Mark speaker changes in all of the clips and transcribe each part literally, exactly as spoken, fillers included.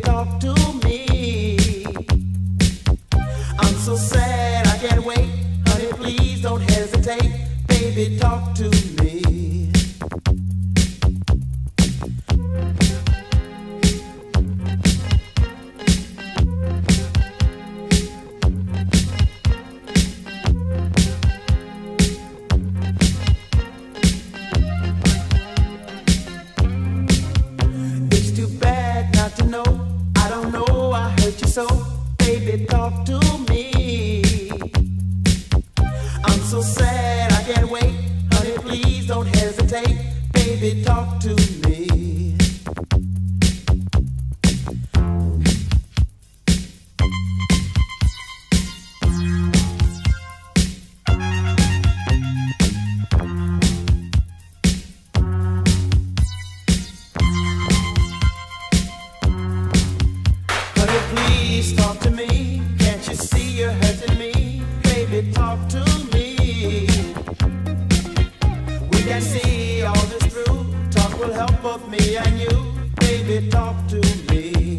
Speaker 1: talk to me. I'm so sad, I can't wait. Honey, please don't hesitate. Baby, talk to me. It's too bad not to know. I don't know I hurt you so. Baby, talk to me. I'm so sad, I can't wait. Honey, please don't hesitate. Baby, talk to me. Honey, please talk to me. Can't you see you're hurting me? Baby, talk to me. We can see all this through. Talk will help both me and you. Baby, talk to me.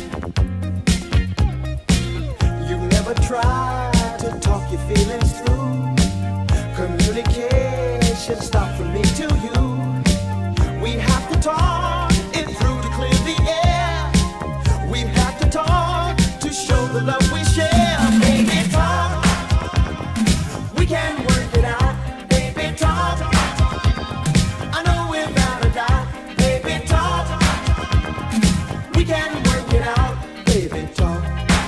Speaker 1: You've never tried to talk your feelings through. Communication stop from me to you. We have to talk it through to clear the air. We have to talk to show the love we share. Baby, talk. We can work it out. Baby, talk. I know without a doubt. Baby, talk. We can work it out. Baby, talk.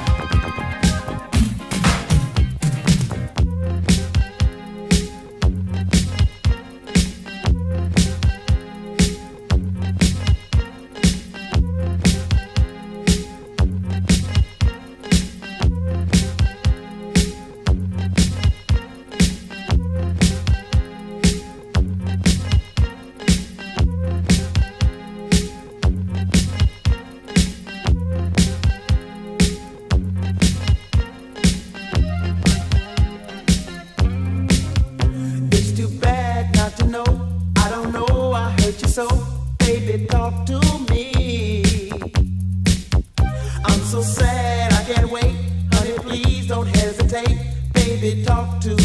Speaker 1: It's too bad not to know. I don't know I hurt you so. Baby, talk to me. I'm so sad, I can't wait. Honey, please don't hesitate. Baby, talk to